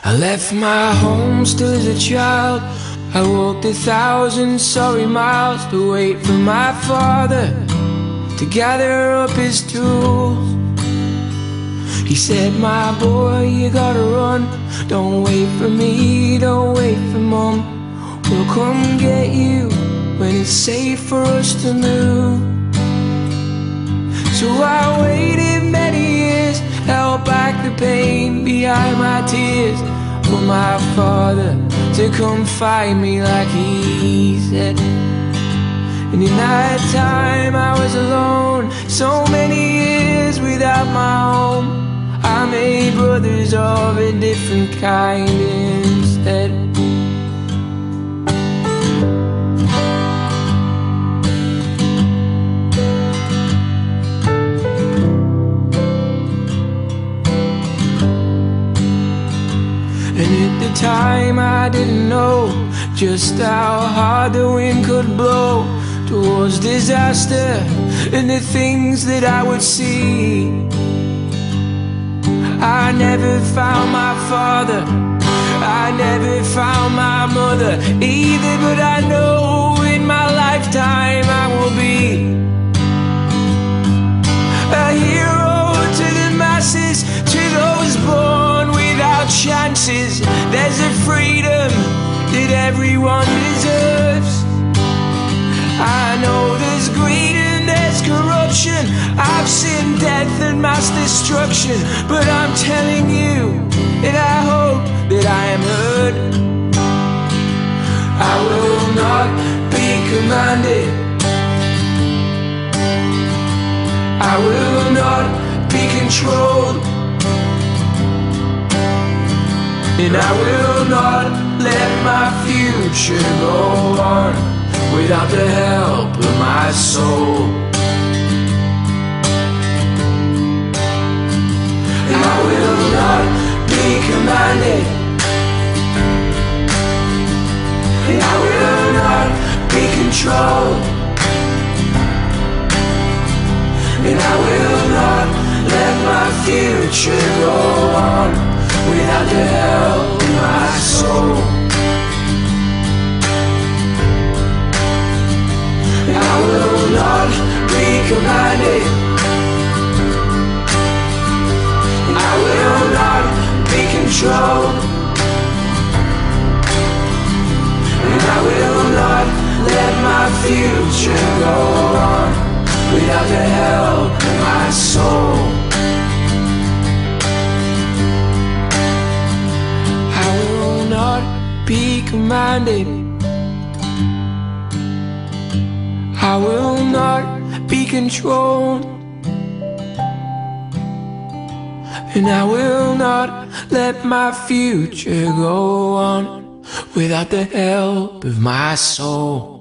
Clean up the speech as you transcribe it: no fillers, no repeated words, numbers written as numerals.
I left my home still as a child. I walked 1,000 sorry miles to wait for my father to gather up his tools. He said, my boy, you gotta run. Don't wait for me, don't wait for mom. We'll come get you when it's safe for us to move. So I waited many years, held back the pain behind my tears, for my father to come find me like he said. And in that time I was alone, so many years without my home. I made brothers of a different kind instead. And at the time I didn't know just how hard the wind could blow towards disaster and the things that I would see. I never found my father, I never found my mother either, but I know in my lifetime I will be a hero to the masses, to those born without chances. There's a freedom that everyone deserves. I know there's greed and there's corruption, I've seen death and mass destruction, but I'm telling you, and I hope that I am heard. I will not be commanded, I will not be controlled, and I will not let my future go on without the help of my soul. And I will not be commanded, and I will not be controlled, and I will not let my future go on without the help of my soul. I will not be commanded, I will not be controlled, and I will not let my future go on without the help of my soul. I will not be commanded, I will not be controlled, and I will not let my future go on without the help of my soul.